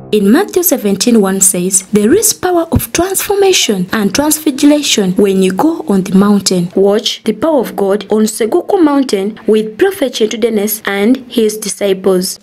In Matthew 17:1 says, there is power of transformation and transfiguration when you go on the mountain. Watch the power of God on Seguku mountain with Prophet Chetudenes and his disciples.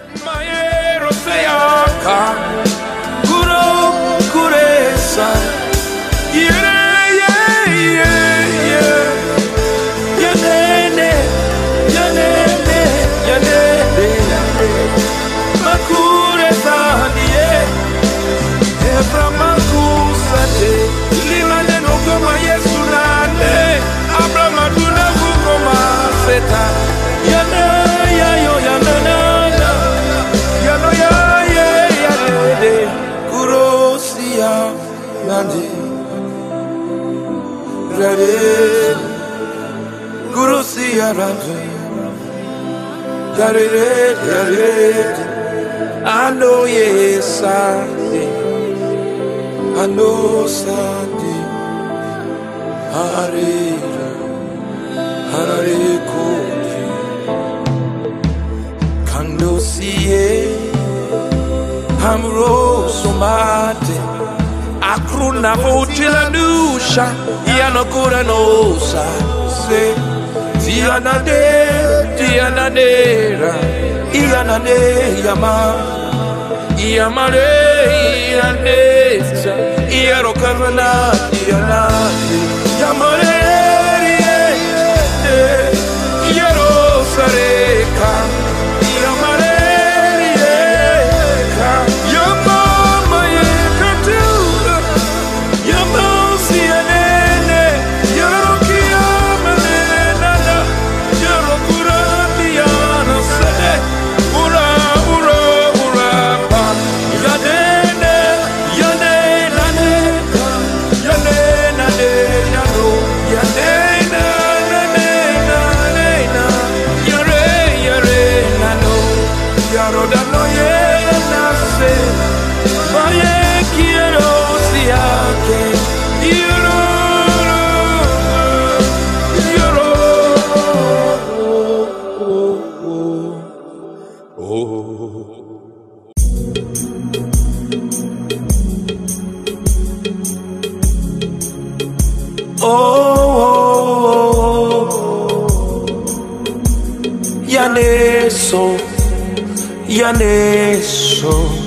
Guru siya ranje, yare, I know yes I know Sadi, Harare Koji, Kando siye, Hamro somate. Akruna votila nusha, Yanokura nosa, se Tianadera, Ianade Yama, Iamare, Ianesa, Iarokavana, Ianade, Yamare, Yarosareka, Iamare. Yaneso,